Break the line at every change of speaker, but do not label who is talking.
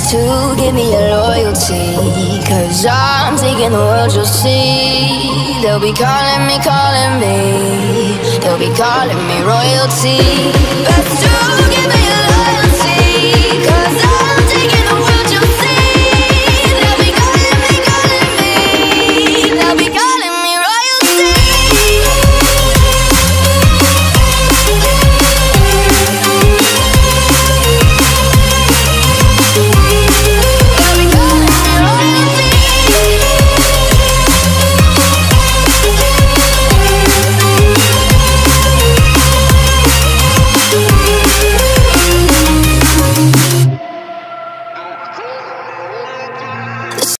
to give me your loyalty, 'cause I'm taking the world, you'll see. They'll be calling me, they'll be calling me royalty.